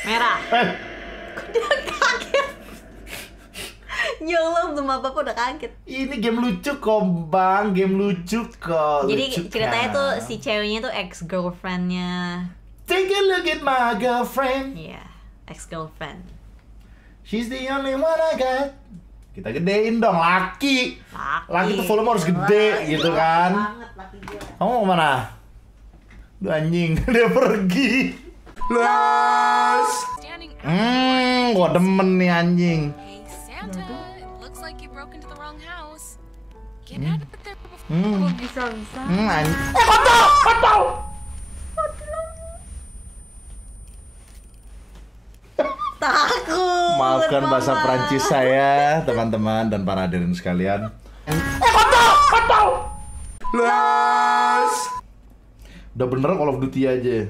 Merah. Dia kaget. Ya Allah, belum apa-apa udah kaget. Ini game lucu kok, Bang. Game lucu kok. Jadi lucu ceritanya kan? tuh si ceweknya tuh ex-girlfriend-nya. Take a look at my girlfriend. Iya, ex-girlfriend. She's the only one I got. Kita gedein dong, laki. Laki tuh volume harus gede gitu kan. Banget laki gue. Kamu mau kemana? Duh anjing, dia pergi. Los. Gua demen nih anjing. Hey Santa, it looks like you broke into the wrong house. Get out of there before. Bisa. Anjing. Kontol. Takut. Maafkan bahasa Mama. Prancis saya, teman-teman dan para hadirin sekalian. Kontol. Los. Udah bener Call of Duty aja.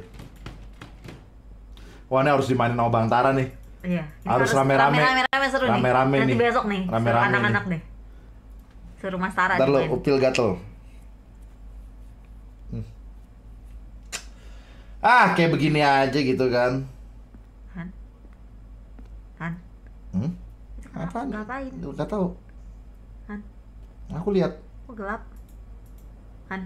Wah, ini harus dimainin sama Bang Tara nih. Iya. Harus rame-rame. Rame-rame seru nih. Rame-rame Nanti nih. besok nih. Rame-rame Suruh anak-anak nih. deh. Suruh Mas Tara Ntar lo main. upil gatel. Kayak begini aja gitu kan. Han. Apaan? Ngapain? Gak tahu. Han. Aku lihat. Kok gelap? Han.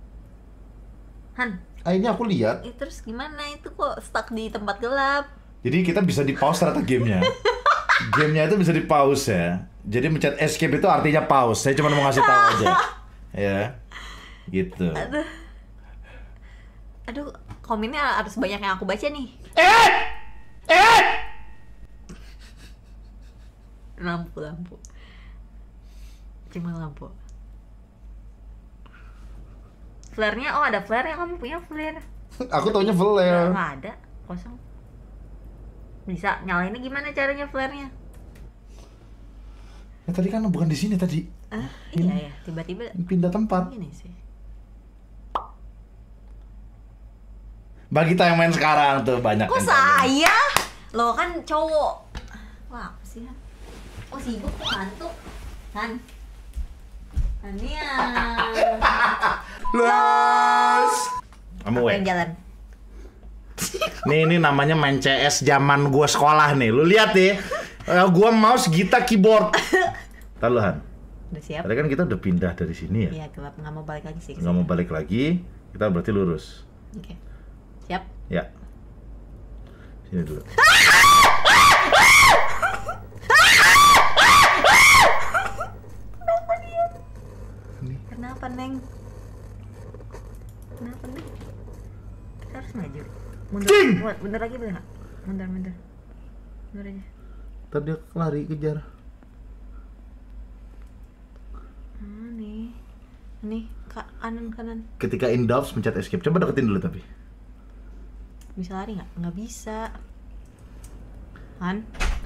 Ini aku lihat. Terus gimana itu kok stuck di tempat gelap? Jadi kita bisa di pause ternyata gamenya. Gamenya itu bisa di pause ya. Jadi mencet escape itu artinya pause. Saya cuma mau ngasih tahu aja. Ya. Gitu. Aduh, komennya harus banyak yang aku baca nih. Lampu. Cuma lampu. Flare-nya, ada flare ya, kamu punya flare? Aku taunya flare. Nggak ada, kosong. Bisa nyalainnya gimana caranya flare-nya? Ya tadi kan bukan di sini tadi. Iya ya, tiba-tiba Pindah tempat. gini sih. Bagi kita yang main sekarang tuh banyak. Kok yang komen. saya? Lo kan cowok. Wah, apa sih? Oh, sibuk tuh ngantuk. Han. Ania. Los. Kamu Apa weh. yang jalan? Ini namanya main CS zaman gua sekolah nih. Lu lihat nih. Gua mouse, gitar, keyboard. Ntar lu, Han. Udah siap? Tadi kan kita udah pindah dari sini ya. Iya, gelap, nggak mau balik lagi sih. Nggak mau balik lagi. Kita berarti lurus. Oke. Siap? Ya. Sini dulu. Kenapa, Neng? Kenapa, Neng? Kita harus maju. Mundur. Cing! Mundur lagi boleh nggak? Mundur. Mundur aja. Ntar dia lari kejar. Nih, kanan. Ketika in doubts pencet escape. Coba deketin dulu tapi. Bisa lari nggak? Nggak bisa. Han?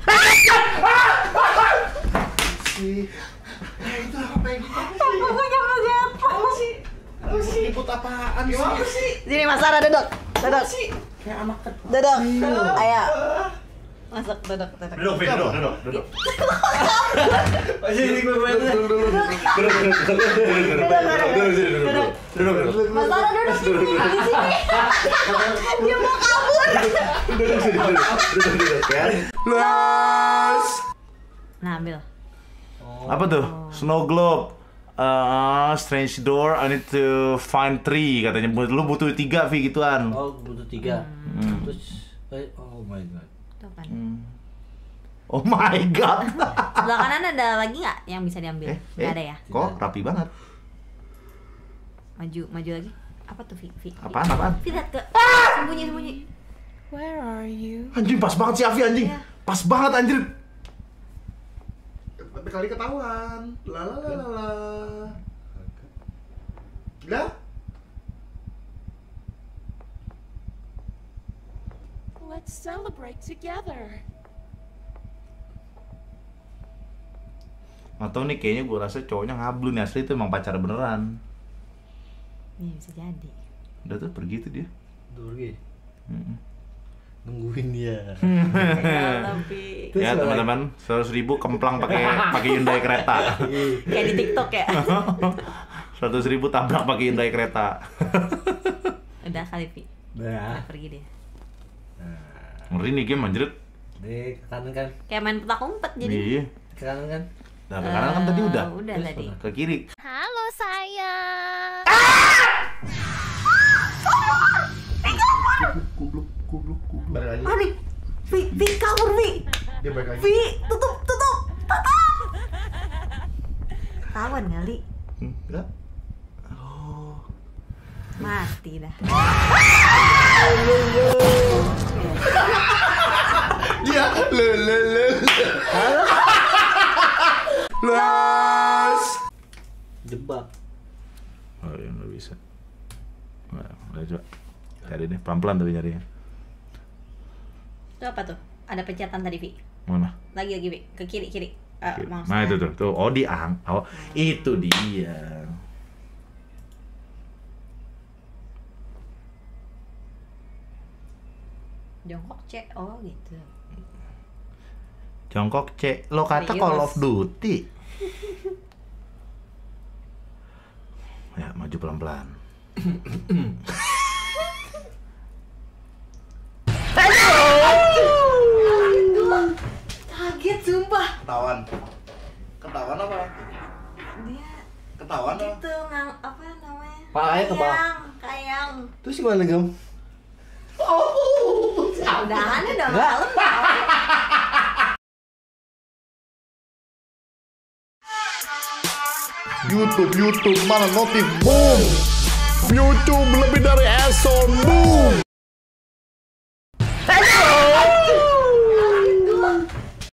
Itu apa yang Apa sih? Ribut apaan sih? Sini Mas Sarah, duduk. Kayak anak kecil. Duduk. Ayo. Masuk, duduk. Duduk. Masih di gue Duduk. Mas Sarah duduk sini. Di sini. Dia mau kabur. Duduk ya. Los. Nah, ambil. Apa tuh? Snow globe. Strange door. I need to find 3 katanya. Lu butuh 3 V gituan. Oh, butuh 3. Terus, oh my god. Tuh kan. Oh my god. Sebelah kanan ada lagi nggak yang bisa diambil? Nggak ada ya? Kok rapi banget. Maju lagi. Apa tuh, Vi? Apaan? Vi, lihat ke. Sembunyi. Where are you? Anjing pas banget si Avi anjing. Iya. Pas banget anjir. Kali ketahuan. Lalalala. Udah? Let's celebrate together. Atau nih kayaknya gue rasa cowoknya ngablu nih, asli itu emang pacar beneran. Iya, bisa jadi. Udah tuh pergi tuh dia. Pergi. Nungguin dia. Tapi Terus Ya teman-teman, 100.000 kemplang pakai Hyundai kereta. kayak di TikTok ya. 100.000 tabrak pakai Hyundai kereta. Udah kali, Vi. Nah. Pergi dia. Ngeri nih game anjir. Di ke kanan kan? Kayak main petak umpet jadi. Iya. Ke kanan kan? Nah, ke kanan kan tadi udah. Udah Terus tadi. mana? Ke kiri. Halo sayang. Goblok. Balik lagi. Mami, Vi kabur Vi. Dia balik lagi. Vi, tutup. Tawan kali. Enggak. Mati dah. Ya, Las. Jebak. Oh ya nggak bisa. Nggak coba. Cari deh, pelan-pelan tapi nyarinya. Itu apa tuh? Ada pencatan tadi Vi. Mana? Lagi Vi. Ke kiri. Nah itu tuh. Oh itu dia. Jongkok C. Oh gitu. Jongkok C. Lo kata Serius? Call of Duty. Ya, maju pelan-pelan. Kaget sumpah. Ketahuan apa? Dia Ketahuan apa? gitu apa namanya? Palanya ke bawah. Kayang. Terus gimana Gem? Udahannya udah Enggak. malam. YouTube mana notif boom. YouTube lebih dari Eson boom.